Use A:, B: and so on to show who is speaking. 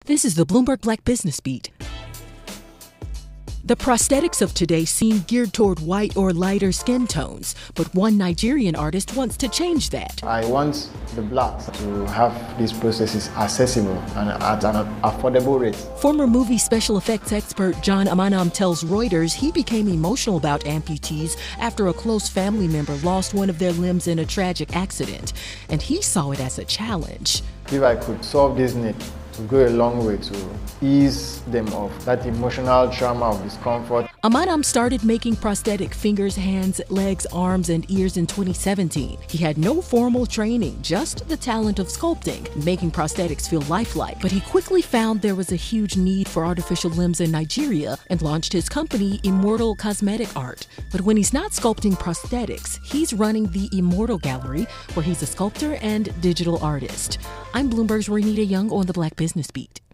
A: This is the Bloomberg Black Business Beat. The prosthetics of today seem geared toward white or lighter skin tones, but one Nigerian artist wants to change that.
B: I want the blacks to have these processes accessible and at an affordable rate.
A: Former movie special effects expert John Amanam tells Reuters he became emotional about amputees after a close family member lost one of their limbs in a tragic accident, and he saw it as a challenge.
B: If I could solve this need, to go a long way to ease them of that emotional trauma of discomfort.
A: Amanam started making prosthetic fingers, hands, legs, arms, and ears in 2017. He had no formal training, just the talent of sculpting, making prosthetics feel lifelike. But he quickly found there was a huge need for artificial limbs in Nigeria and launched his company, Immortal Cosmetic Art. But when he's not sculpting prosthetics, he's running the Immortal Gallery, where he's a sculptor and digital artist. I'm Bloomberg's Renita Young on the Black Business Beat.